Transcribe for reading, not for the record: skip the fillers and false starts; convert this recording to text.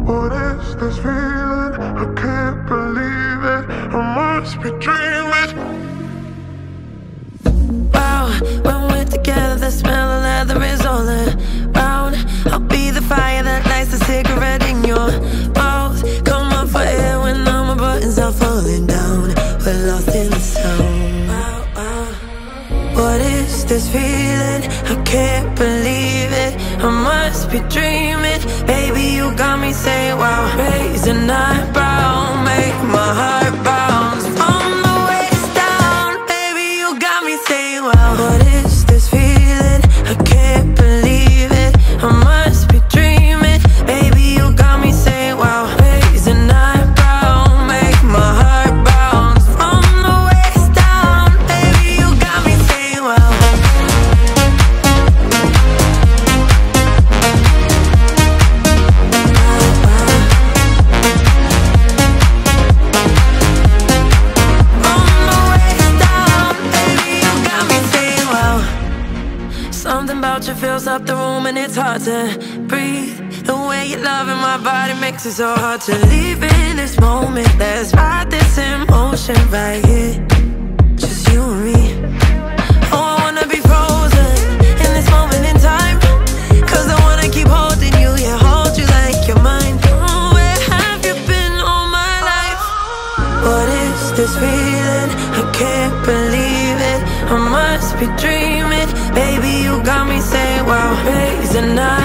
What is this feeling? I can't believe it. I must be dreaming. Wow, when we're together, the smell of leather is all around. I'll be the fire that lights the cigarette in your mouth. Come on for air when all my buttons are falling down. We're lost in the sound. What is this feeling? I can't believe it. I must be dreaming. Baby, you got me saying wow. Raise an eyebrow, make my heart bounce. From the waist down, baby, you got me saying wow. What is this feeling? I can't believe it. I must be dreaming. Baby, you got me saying wow. Raise an eyebrow, make my heart bounce. From the waist down, baby, you got me saying wow. Something about you fills up the room and it's hard to breathe. The way you're loving my body makes it so hard to leave in this moment. Let's ride this emotion right here, just you and me. Oh, I wanna be frozen in this moment in time, 'cause I wanna keep holding you, yeah, hold you like you're mine. Oh, where have you been all my life? What is this feeling? I can't believe it. I must be dreaming. Baby, you got me saying wow. Raise an eye.